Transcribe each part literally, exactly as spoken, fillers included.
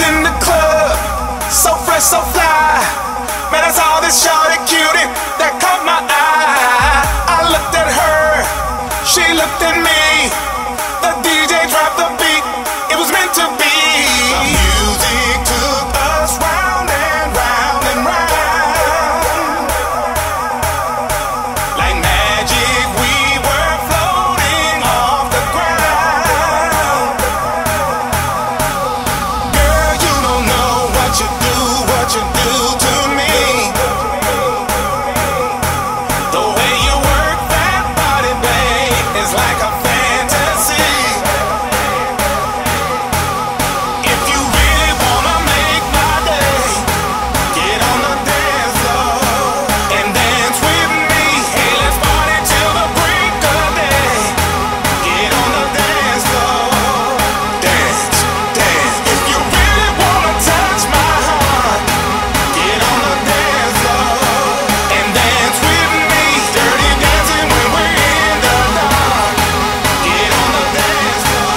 in the club, so fresh, so fly. Man, I saw this shorty cutie that caught my eye. I looked at her, she looked at me. The D J dropped the beat, it was meant to be. The music took us round and round and round. Like magic, we were floating off the ground. Girl, you don't know what you do, what you do to me. The way you work that body, babe, is like a fantasy. If you really wanna make my day, get on the dance floor and dance with me. Hey, let's party till the break of day. Get on the dance floor, dance, dance. If you really wanna touch my heart, get on the dance floor and dance with me. Dirty dancing when we're in the dark. Get on the dance floor.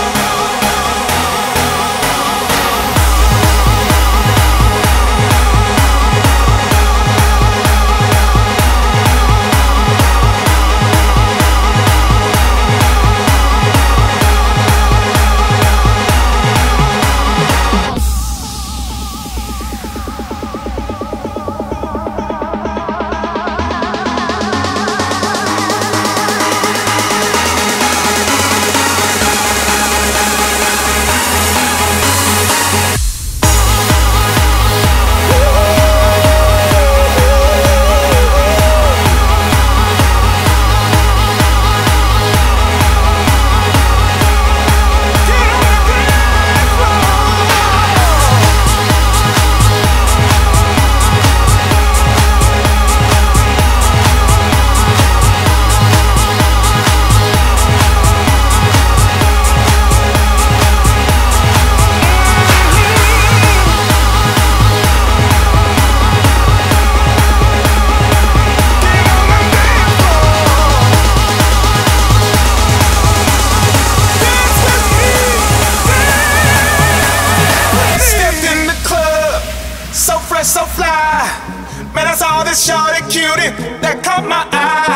Stepped in the club, so fresh, so fly. Man, I saw this shorty cutie that caught my eye.